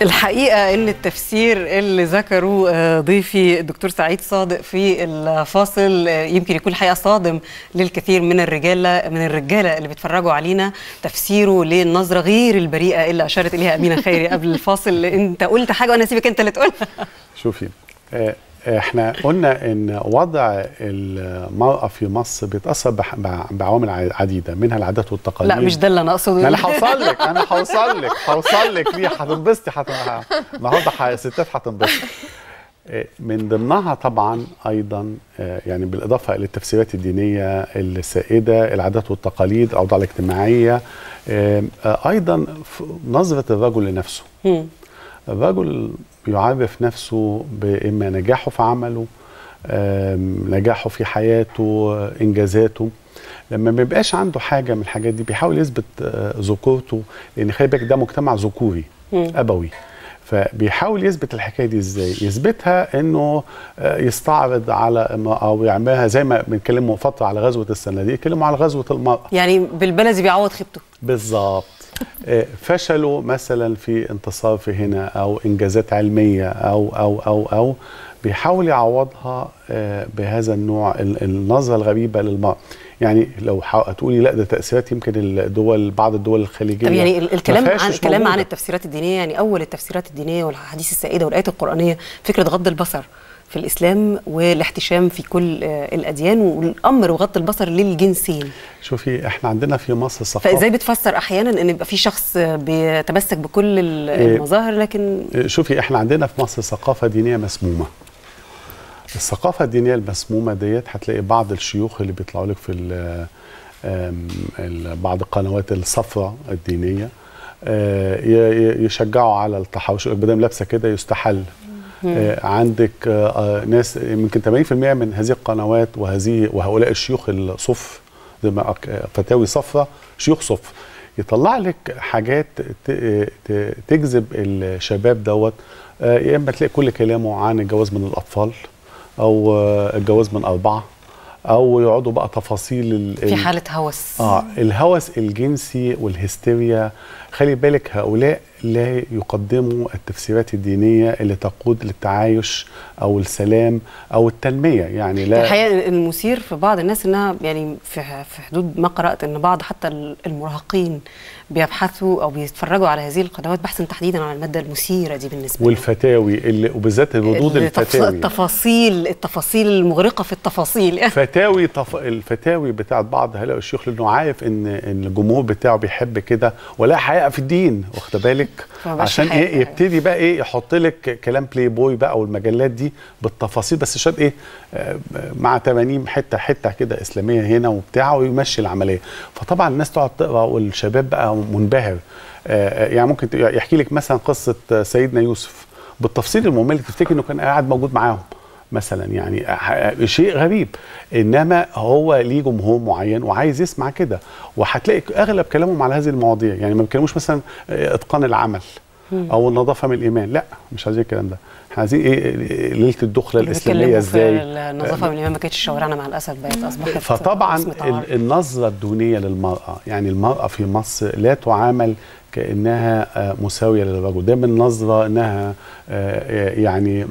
الحقيقة إن التفسير اللي ذكره ضيفي الدكتور سعيد صادق في الفاصل يمكن يكون الحقيقة صادم للكثير من الرجالة اللي بيتفرجوا علينا. تفسيره للنظرة غير البريئة اللي أشارت إليها أمينة خيري قبل الفاصل. أنت قلت حاجة وأنا سيبك أنت اللي تقولها. شوفي، احنا قلنا ان وضع المرأة في مصر بيتأثر بعوامل عديدة، منها العادات والتقاليد. لا مش ده اللي انا اقصده. انا هوصل لك ليه، هتنبسطي النهارده الستات هتنبسط. من ضمنها طبعا ايضا يعني بالاضافه الى التفسيرات الدينيه السائده، العادات والتقاليد، الاوضاع الاجتماعيه، ايضا نظره الرجل لنفسه. الرجل يعرف نفسه بإما نجاحه في عمله، نجاحه في حياته، إنجازاته. لما ما بيبقاش عنده حاجة من الحاجات دي بيحاول يثبت ذكورته، لأن خلي بالك ده مجتمع ذكوري أبوي. فبيحاول يثبت الحكايه دي ازاي؟ يثبتها انه يستعرض على امراه ويعملها زي ما بنتكلموا فتره على غزوه الصناديق، يتكلموا على غزوه المراه. يعني بالبلدي بيعوض خيبته. بالظبط. فشلوا مثلا في انتصار في هنا او انجازات علميه او بيحاول يعوضها بهذا النوع، النظره الغريبه للمراه. يعني لو هتقولي لا ده تاثيرات يمكن الدول، بعض الدول الخليجيه. طب يعني الكلام عن التفسيرات الدينيه، يعني اول التفسيرات الدينيه والاحاديث السائده والايات القرانيه فكره غض البصر في الاسلام والاحتشام في كل الاديان، والامر بغض البصر للجنسين. شوفي، احنا عندنا في مصر ثقافه. فازاي بتفسر احيانا ان يبقى في شخص بيتمسك بكل المظاهر لكن شوفي، احنا عندنا في مصر ثقافه دينيه مسمومه. الثقافة الدينية المسمومة ديت هتلاقي بعض الشيوخ اللي بيطلعوا لك في بعض القنوات الصفراء الدينية يشجعوا على التحرش، بدل لابسة كده يستحل. عندك ناس يمكن 80% من هذه القنوات وهؤلاء الشيوخ الصف، زي ما فتاوي صفراء، شيوخ صف، يطلع لك حاجات تجذب الشباب دوت. يا اما تلاقي كل كلامه عن الجواز من الأطفال، أو الجواز من 4، أو يقعدوا بقى تفاصيل في حالة هوس. الهوس الجنسي والهستيريا. خلي بالك هؤلاء لا يقدموا التفسيرات الدينية اللي تقود للتعايش أو السلام أو التنمية. يعني لا، الحقيقة المثير في بعض الناس إنها يعني في حدود ما قرأت إن بعض حتى المراهقين بيبحثوا أو بيتفرجوا على هذه القنوات بحثا تحديدا على المادة المثيرة دي بالنسبة والفتاوي وبالذات ردود الفتاوي، التفاصيل المغرقة في التفاصيل. الفتاوي بتاعت بعض هؤلاء الشيوخ، لأنه عارف إن الجمهور بتاعه بيحب كده ولا حقيقة في الدين، واخده بالك؟ عشان ايه يبتدي بقى ايه يحط لك كلام بلاي بوي بقى والمجلات دي بالتفاصيل، بس عشان ايه مع 80 حته كده اسلاميه هنا وبتاع، ويمشي العمليه. فطبعا الناس تقعد تقرا والشباب بقى منبهر. يعني ممكن يحكي لك مثلا قصه سيدنا يوسف بالتفصيل الممل، تفتكر انه كان قاعد موجود معاهم مثلا، يعني شيء غريب. انما هو ليه جمهور معين وعايز يسمع كده، وهتلاقي اغلب كلامهم على هذه المواضيع. يعني ما بيتكلموش مثلا اتقان العمل او النظافه من الايمان، لا مش عايزين الكلام ده. احنا عايزين ايه؟ ليله الدخله الاسلاميه ازاي؟ النظافه من الايمان ما كانتش شوارعنا مع الاسف بقت اصبحت. فطبعا النظره الدونيه للمراه، يعني المراه في مصر لا تعامل كأنها مساوية للرجل، دايما نظرة انها يعني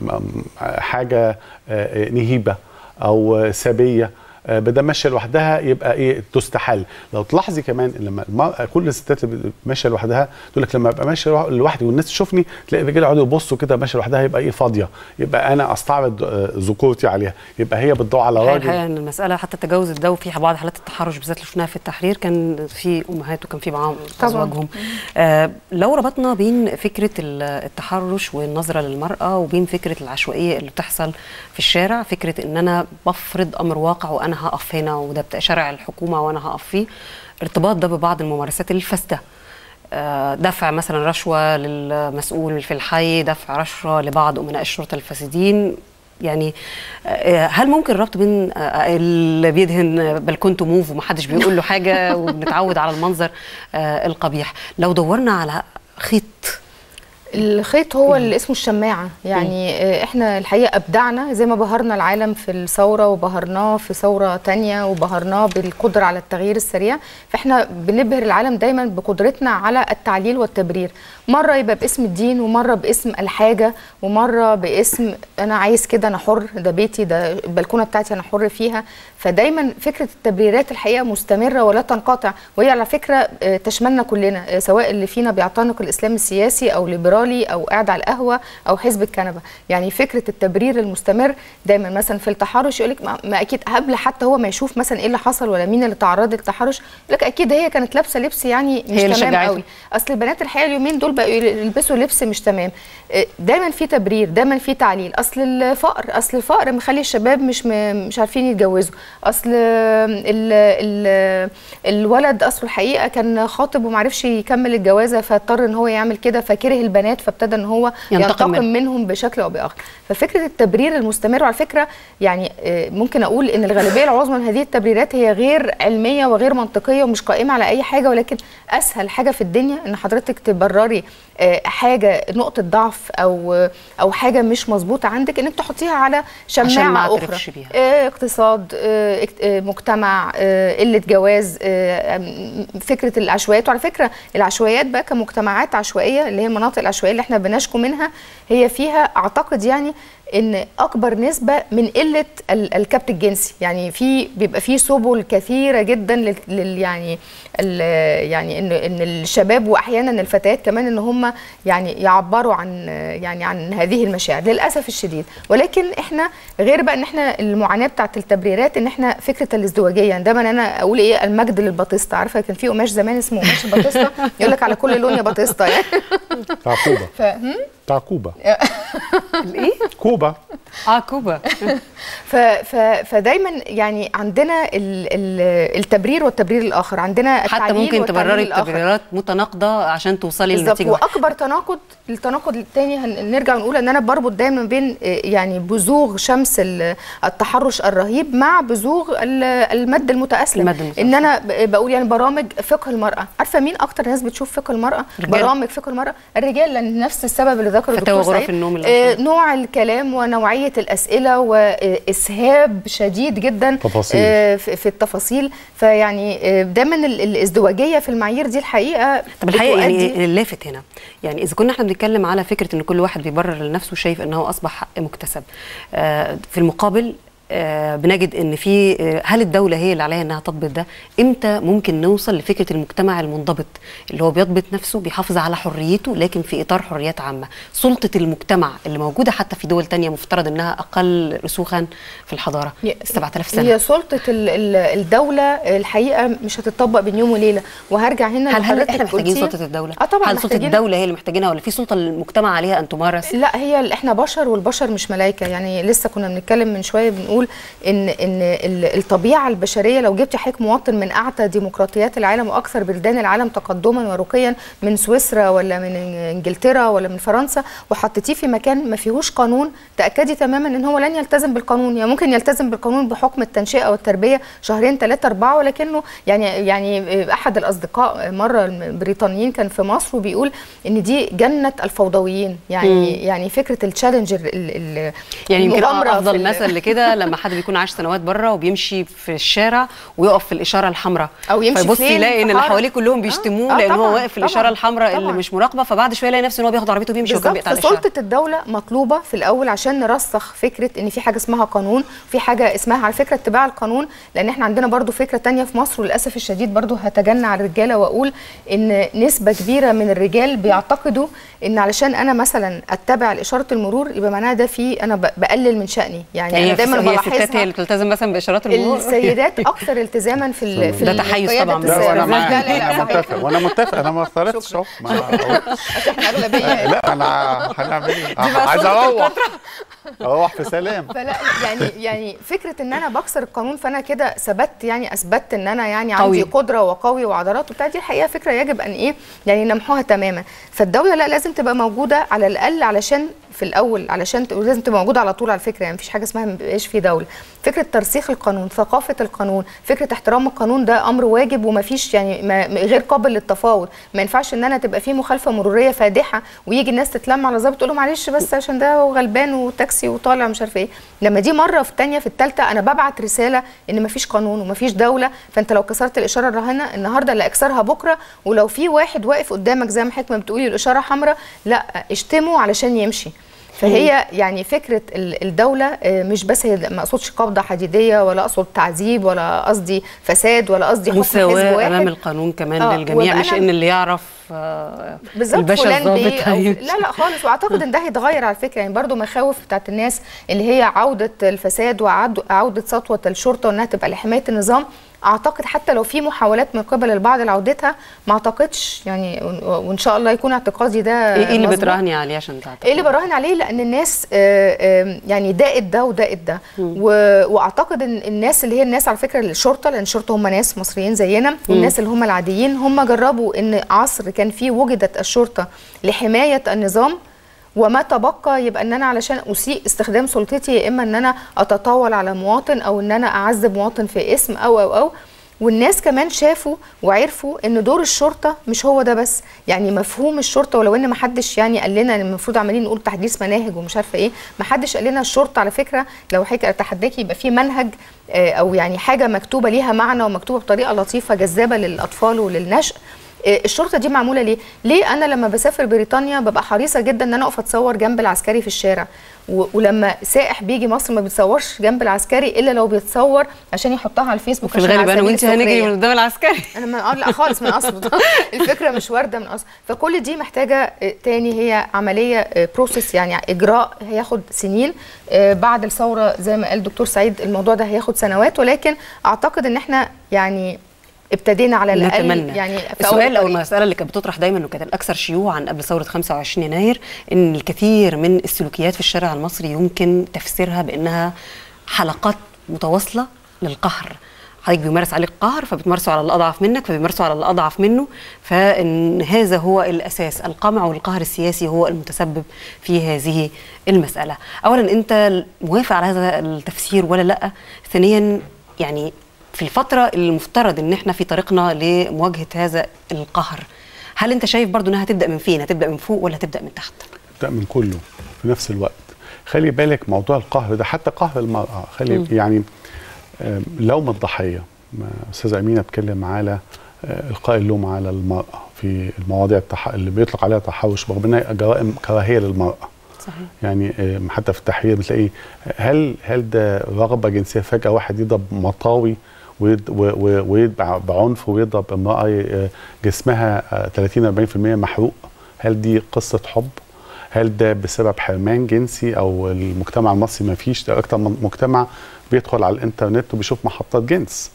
حاجة نهيبة او سبية، بدل ماشيه لوحدها يبقى ايه تستحل. لو تلاحظي كمان لما المرأة، كل الستات اللي ماشيه لوحدها تقول لك لما ابقى ماشيه لوحدي والناس تشوفني تلاقي الرجاله يقعدوا يبصوا كده ماشيه لوحدها، يبقى ايه فاضيه، يبقى انا استعرض ذكورتي عليها، يبقى هي بتدور على راجل. الحقيقه ان المساله حتى تجاوزت ده، وفي بعض حالات التحرش بالذات اللي شفناها في التحرير كان في امهات وكان في معاهم ازواجهم. لو ربطنا بين فكره التحرش والنظره للمراه وبين فكره العشوائيه اللي بتحصل في الشارع، فكره ان انا بفرض امر واقع وانا هقف هنا وده شارع الحكومه وانا هقف فيه، ارتباط ده ببعض الممارسات الفاسده، دفع مثلا رشوه للمسؤول في الحي، دفع رشوه لبعض امناء الشرطه الفاسدين. يعني هل ممكن الربط بين اللي بيدهن بلكونته موف ومحدش بيقول له حاجه وبنتعود على المنظر القبيح، لو دورنا على خيط الخيط هو اللي اسمه الشماعة، يعني احنا الحقيقة ابدعنا زي ما بهرنا العالم في الثورة وبهرناه في ثورة تانية وبهرناه بالقدرة على التغيير السريع، فاحنا بنبهر العالم دايما بقدرتنا على التعليل والتبرير، مرة يبقى باسم الدين ومرة باسم الحاجة ومرة باسم انا عايز كده، انا حر، ده بيتي، ده البلكونة بتاعتي انا حر فيها. فدايما فكرة التبريرات الحقيقة مستمرة ولا تنقطع، وهي على فكرة تشملنا كلنا، سواء اللي فينا بيعتنق الاسلام السياسي او ليبرالي او قاعد على القهوة او حزب الكنبة. يعني فكرة التبرير المستمر دايما، مثلا في التحرش يقول لك ما اكيد قبل حتى هو ما يشوف مثلا ايه اللي حصل ولا مين اللي تعرض للتحرش، يقول لك اكيد هي كانت لابسه لبس يعني مش تمام قوي، اصل البنات الحقيقه اليومين دول بقوا يلبسوا لبس مش تمام. دايما في تبرير، دايما في تعليل، اصل الفقر مخلي الشباب مش عارفين يتجوزوا، اصل الولد اصله الحقيقه كان خاطب وما عرفش يكمل الجوازه فاضطر ان هو يعمل كده، فكره البنات فابتدى ان هو ينتقم منهم بشكل او باخر. ففكره التبرير المستمر، وعلى فكره يعني ممكن اقول ان الغالبيه العظمى من هذه التبريرات هي غير علميه وغير منطقيه ومش قائمه على اي حاجه، ولكن اسهل حاجه في الدنيا ان حضرتك تبرري حاجه نقطه ضعف او حاجه مش مظبوطه عندك، انك تحطيها على شماعه اخرى، اقتصاد، مجتمع، قله جواز، فكره العشوائيات. وعلى فكره العشوائيات بقى كمجتمعات عشوائيه اللي هي المناطق العشوائيه اللي احنا بنشكو منها، هي فيها اعتقد يعني ان اكبر نسبه من قله الكبت الجنسي، يعني بيبقى في سبل كثيره جدا يعني ان الشباب واحيانا الفتيات كمان ان هم يعني يعبروا عن هذه المشاعر للاسف الشديد. ولكن احنا غير بقى ان احنا المعاناه بتاعت التبريرات، ان احنا فكره الازدواجيه، يعني دايما انا اقول ايه، المجد للباطستا. عارفه كان في قماش زمان اسمه قماش الباطستا، يقول لك على كل لون يا باطستا يعني بتاع كوبا الايه؟ كوبا كوبا. فدايما يعني عندنا التبرير والتبرير الاخر، عندنا حتى ممكن تبرري التبريرات متناقضه عشان توصلي لنتيجه. واكبر التناقض الثاني نرجع نقول ان انا بربط دايما بين يعني بزوغ شمس التحرش الرهيب مع بزوغ المد المتأسلم. ان انا بقول يعني برامج فقه المراه، عارفه مين اكتر ناس بتشوف فقه المراه؟ برامج فقه المراه الرجال، لان نفس السبب اللي ذكره الدكتور سعيد، نوع الكلام ونوعيه الاسئله واسهاب شديد جدا في التفاصيل. فيعني دايما الازدواجيه في المعايير دي الحقيقه. طب الحقيقه يعني اللافت هنا، يعني اذا كنا احنا بنتكلم على فكره ان كل واحد بيبرر لنفسه شايف ان هو اصبح حق مكتسب، في المقابل بنجد ان في هل الدوله هي اللي عليها انها تضبط ده؟ امتى ممكن نوصل لفكره المجتمع المنضبط اللي هو بيضبط نفسه، بيحافظ على حريته لكن في اطار حريات عامه؟ سلطه المجتمع اللي موجوده حتى في دول تانية مفترض انها اقل رسوخا في الحضاره 7000 سنه. هي سلطه الدوله الحقيقه مش هتطبق بين يوم وليله. وهرجع هنا هل احنا محتاجين سلطه الدوله؟ طبعا هل سلطه الدوله هي اللي محتاجينها ولا في سلطه المجتمع عليها ان تمارس؟ لا، هي احنا بشر والبشر مش ملائكه. يعني لسه كنا بنتكلم من شويه بنقول ان الطبيعه البشريه، لو جبتي حضرتك مواطن من اعتى ديمقراطيات العالم واكثر بلدان العالم تقدما ورقيا، من سويسرا ولا من انجلترا ولا من فرنسا، وحطيتيه في مكان ما فيهوش قانون، تاكدي تماما ان هو لن يلتزم بالقانون. يعني ممكن يلتزم بالقانون بحكم التنشئه والتربيه شهرين 3 4، ولكنه يعني احد الاصدقاء مره البريطانيين كان في مصر وبيقول ان دي جنه الفوضويين. يعني فكره التشالنجر، يعني يمكن افضل مثل لكده لما حد بيكون عاش سنوات بره وبيمشي في الشارع ويقف في الاشاره الحمراء، او يمشي فيبص يلاقي ان اللي حواليه كلهم بيشتموه لان هو واقف في الاشاره الحمراء اللي مش مراقبه، فبعد شويه يلاقي نفسه ان هو بياخد عربيته وبيمشي وكان بيقطع الاشاره. فسلطه الدوله مطلوبه في الاول عشان نرسخ فكره ان في حاجه اسمها قانون، في حاجه اسمها على فكره اتباع القانون. لان احنا عندنا برضو فكره ثانيه في مصر وللاسف الشديد برضو هتجنى على الرجاله واقول ان نسبه كبيره من الرجال بيعتقدوا ان علشان انا مثلا اتبع اشاره المرور يبقى معناها ده في انا بقلل من شاني. يعني انا دايما بلاحظها الستات هي اللي بتلتزم مثلا باشارات المرور، السيدات اكثر التزاما في ده تحيز طبعا. وانا متفق انا ما افترضتش اهو. احنا اغلبيه. لا انا هنعمل ايه؟ عايز اروح اروح في سلام. فلا يعني فكره ان انا بكسر القانون فانا كده ثبت، يعني اثبتت ان انا يعني عندي قدره وقوي وعضلات وبتاع، دي الحقيقه فكره يجب ان ايه يعني نمحوها تماما. فالدوله لا لازم تبقى موجوده على الاقل علشان في الاول، علشان لازم تبقى موجوده على طول على فكره، يعني مفيش حاجه اسمها ما بيبقاش في دوله. فكره ترسيخ القانون، ثقافه القانون، فكره احترام القانون، ده امر واجب ومفيش يعني غير قابل للتفاوض. ما ينفعش ان انا تبقى في مخالفه مروريه فادحه ويجي الناس تتلم على ظابط تقول له معلش بس عشان ده غلبان وتاكسي وطالع مش عارفه ايه. لما دي مره في الثانيه في الثالثه انا ببعت رساله ان مفيش قانون ومفيش دوله. فانت لو كسرت الاشاره الراهنه النهارده لا اكسرها بكره، ولو في واحد واقف قدامك زي ما حكمه بتقولي الاشاره حمراء لا اشتمه علشان يمشي. فهي يعني فكره الدوله مش بس هي، ما اقصدش قبضه حديديه ولا اقصد تعذيب ولا قصدي فساد ولا قصدي حكم حزب واحد، امام القانون كمان للجميع، مش ان اللي يعرف الباشا الضابط لا خالص. واعتقد ان ده هيتغير على فكره، يعني برضو مخاوف بتاعت الناس اللي هي عوده الفساد وعوده سطوه الشرطه وانها تبقى لحمايه النظام. اعتقد حتى لو في محاولات من قبل البعض لعودتها ما اعتقدش يعني، وان شاء الله يكون اعتقادي ده ايه اللي بتراهني عليه عشان تعتقد؟ ايه اللي براهن عليه؟ لان الناس يعني داقت ده وداقت ده، واعتقد ان الناس اللي هي الناس على فكره الشرطه، لان الشرطه هم ناس مصريين زينا، والناس اللي هم العاديين هم جربوا ان عصر كان فيه وجدت الشرطه لحمايه النظام، وما تبقى يبقى ان انا علشان اسيء استخدام سلطتي يا اما ان انا اتطاول على مواطن او ان انا اعذب مواطن في اسم او والناس كمان شافوا وعرفوا ان دور الشرطه مش هو ده بس، يعني مفهوم الشرطه، ولو ان ما حدش يعني قال لنا المفروض عمالين نقول تحديث مناهج ومش عارفه ايه، ما حدش قال لنا الشرطه على فكره لو حكي اتحداكي يبقى في منهج او يعني حاجه مكتوبه ليها معنى ومكتوبه بطريقه لطيفه جذابه للاطفال وللنشء. الشرطه دي معموله ليه انا لما بسافر بريطانيا ببقى حريصه جدا ان انا اقف اتصور جنب العسكري في الشارع، ولما سائح بيجي مصر ما بيتصورش جنب العسكري الا لو بيتصور عشان يحطها على الفيسبوك. في الغالب انا وانت هنجري من قدام العسكري. انا لا خالص من اصله الفكره مش وارده من اصله. فكل دي محتاجه تاني هي عمليه بروسيس، يعني اجراء هياخد سنين. بعد الثوره زي ما قال دكتور سعيد الموضوع ده هياخد سنوات، ولكن اعتقد ان احنا يعني ابتدينا على الاقل. يعني السؤال او المساله اللي كانت بتطرح دايما وكانت الاكثر شيوعا قبل ثوره 25 يناير ان الكثير من السلوكيات في الشارع المصري يمكن تفسيرها بانها حلقات متواصله للقهر. حضرتك بيمارس عليك قهر فبتمارسه على الاضعف منك فبيمارسه على الاضعف منه، فان هذا هو الاساس. القمع والقهر السياسي هو المتسبب في هذه المساله. اولا انت موافق على هذا التفسير ولا لا؟ ثانيا يعني في الفترة اللي المفترض ان احنا في طريقنا لمواجهة هذا القهر، هل انت شايف برضو انها هتبدأ من فين؟ هتبدأ من فوق ولا هتبدأ من تحت؟ تبدأ من كله في نفس الوقت. خلي بالك موضوع القهر ده حتى قهر المرأة، يعني لوم الضحية. أستاذة أمينة بتكلم على إلقاء اللوم على المرأة في المواضيع اللي بيطلق عليها تحرش رغم انها جرائم كراهية للمرأة. صحيح. يعني حتى في التحرير بتلاقي هل ده رغبة جنسية؟ فجأة واحد يضرب مطاوي ويضرب بعنف ويضرب امرأة جسمها 30-40% محروق، هل دي قصة حب؟ هل ده بسبب حرمان جنسي او المجتمع المصري ما فيش؟ ده اكتر من مجتمع بيدخل على الانترنت وبيشوف محطات جنس.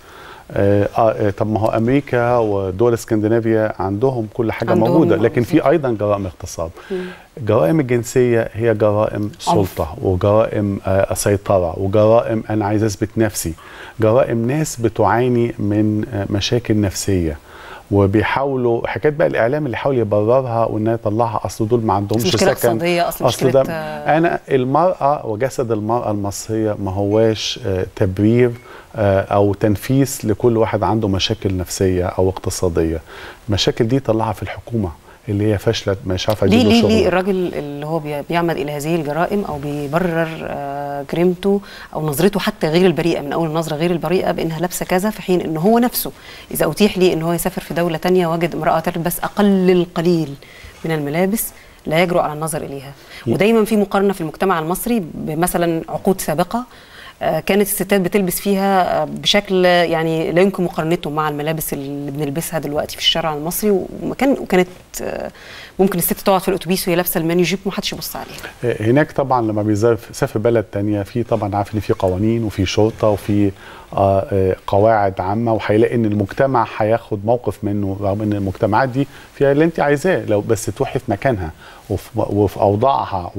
طب ما هو امريكا ودول اسكندنافيا عندهم كل حاجه موجوده، لكن في ايضا جرائم اغتصاب. جرائم الجنسيه هي جرائم سلطه وجرائم سيطره وجرائم انا عايز اثبت نفسي، جرائم ناس بتعاني من مشاكل نفسيه وبيحاولوا حكايه بقى الاعلام اللي حاول يبررها وانها يطلعها اصل دول ما عندهمش سكن، مشكله اقتصاديه اصل ده انا المراه وجسد المراه المصريه ما هواش تبرير او تنفيس لكل واحد عنده مشاكل نفسيه او اقتصاديه. المشاكل دي طلعها في الحكومه اللي هي فشلت مش عارفه تجيب له شغل. ليه الراجل اللي هو بيعمد الى هذه الجرائم او بيبرر جريمته او نظرته حتى غير البريئه من اول نظره غير البريئه بانها لابسه كذا، في حين ان هو نفسه اذا اتيح ليه ان هو يسافر في دوله ثانيه وجد امراه تلبس اقل القليل من الملابس لا يجرؤ على النظر اليها. ودايما في مقارنه في المجتمع المصري بمثلا عقود سابقه كانت الستات بتلبس فيها بشكل يعني لا يمكن مقارنته مع الملابس اللي بنلبسها دلوقتي في الشارع المصري، وكانت ممكن الست تقعد في الاتوبيس وهي لابسه المانيو جيب ومحدش يبص عليها. هناك طبعا لما بيسافر بلد تانية في طبعا عارف ان في قوانين وفي شرطه وفي قواعد عامه، وهيلاقي ان المجتمع هياخد موقف منه رغم ان المجتمعات دي فيها اللي انت عايزاه لو بس تروحي في مكانها وفي اوضاعها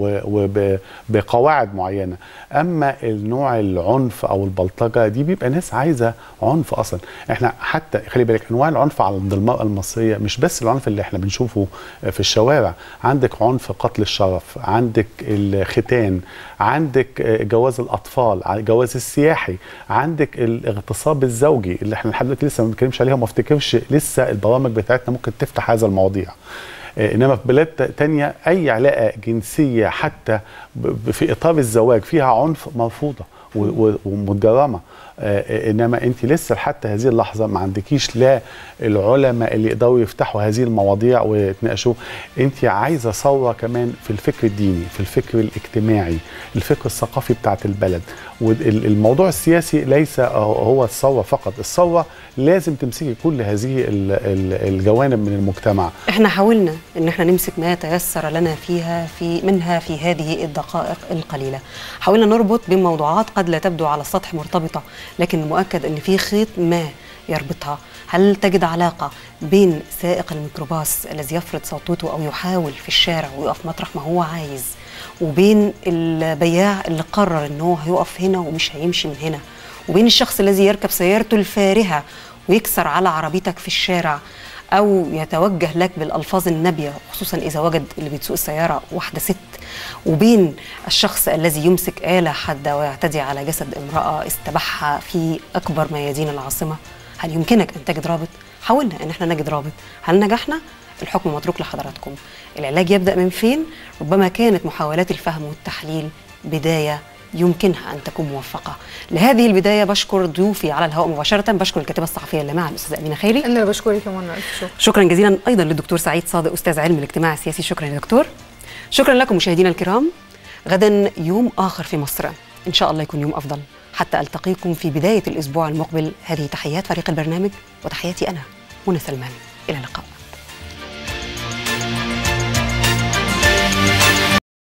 وبقواعد معينه. اما النوع العنف او البلطجه دي بيبقى ناس عايزه عنف اصلا. احنا حتى خلي بالك انواع العنف عند المراه المصريه مش بس العنف اللي احنا بنشوفه في الشوارع، عندك عنف قتل الشرف، عندك الختان، عندك جواز الاطفال، جواز السياحي، عندك الاغتصاب الزوجي اللي احنا لحد دلوقتي لسه ما بنتكلمش عليها وما افتكرش لسه البرامج بتاعتنا ممكن تفتح هذا المواضيع. انما في بلاد تانية اي علاقه جنسيه حتى في اطار الزواج فيها عنف مرفوضه ومتجرمه. انما انت لسه حتى هذه اللحظه ما عندكيش لا العلماء اللي يقدروا يفتحوا هذه المواضيع ويتناقشوا. انت عايزه ثوره كمان في الفكر الديني، في الفكر الاجتماعي، الفكر الثقافي بتاعت البلد. والموضوع السياسي ليس هو الثوره فقط، الثوره لازم تمسكي كل هذه الجوانب من المجتمع. احنا حاولنا ان احنا نمسك ما تيسر لنا منها في هذه الدقائق القليله. حاولنا نربط بين موضوعات قد لا تبدو على السطح مرتبطه، لكن مؤكد ان في خيط ما يربطها. هل تجد علاقه بين سائق الميكروباص الذي يفرض سلطته او يحاول في الشارع ويقف مطرح ما هو عايز، وبين البياع اللي قرر ان هو هيقف هنا ومش هيمشي من هنا، وبين الشخص الذي يركب سيارته الفارهه ويكسر على عربيتك في الشارع او يتوجه لك بالالفاظ النابيه، خصوصا اذا وجد اللي بتسوق السياره واحده ست، وبين الشخص الذي يمسك آلة حادة ويعتدي على جسد امرأة استباحها في أكبر ميادين العاصمة؟ هل يمكنك أن تجد رابط؟ حاولنا أن احنا نجد رابط، هل نجحنا؟ الحكم متروك لحضراتكم. العلاج يبدأ من فين؟ ربما كانت محاولات الفهم والتحليل بداية يمكنها أن تكون موفقة. لهذه البداية بشكر ضيوفي على الهواء مباشرة، بشكر الكاتبة الصحفية اللامعة الأستاذة أمينة خيري. أنا بشكرك يا منى، ألف شكر. شكرا جزيلا أيضا للدكتور سعيد صادق أستاذ علم الاجتماع السياسي. شكرا يا دكتور. شكرا لكم مشاهدينا الكرام. غدا يوم آخر في مصر، إن شاء الله يكون يوم أفضل. حتى ألتقيكم في بداية الأسبوع المقبل، هذه تحيات فريق البرنامج وتحياتي أنا منى سلمان. إلى اللقاء.